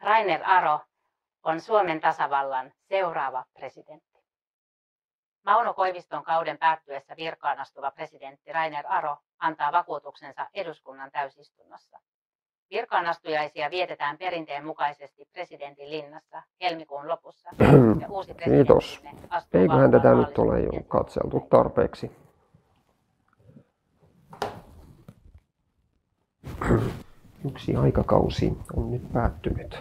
Rainer Aro on Suomen tasavallan seuraava presidentti. Mauno Koiviston kauden päättyessä virkaan astuva presidentti Rainer Aro antaa vakuutuksensa eduskunnan täysistunnossa. Virkaanastujaisia vietetään perinteen mukaisesti presidentin linnassa helmikuun lopussa. Ja uusi Kiitos. Eiköhän tätä nyt ole jo katseltu tarpeeksi. Yksi aikakausi on nyt päättynyt.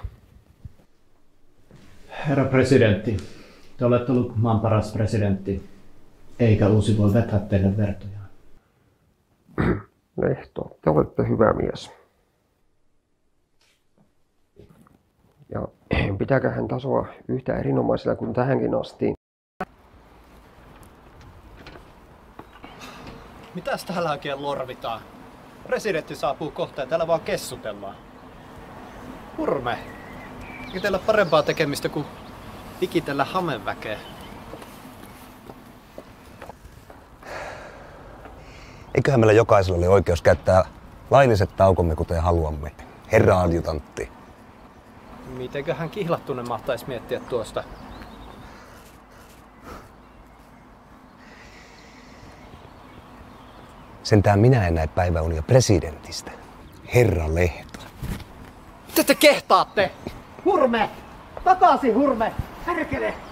Herra presidentti, te olette ollut maan paras presidentti, eikä uusi voi vetää teille vertojaan. Lehto, te olette hyvä mies. Ja pitääköhän tasoa yhtä erinomaisena kuin tähänkin asti. Mitäs täällä oikein lorvitaan? Presidentti saapuu kohta ja täällä vaan kessutellaan. Hurme, eikö teillä parempaa tekemistä kuin pikitellä hameväkeä? Eiköhän meillä jokaisella ole oikeus käyttää lailliset taukomme kuten haluamme, herra adjutantti. Mitenköhän kihlattunen mahtaisi miettiä tuosta? Sentään minä en näe päiväunia presidentistä, herra Lehto. Mitä te kehtaatte? Hurme! Takaisin, Hurme! Härkele!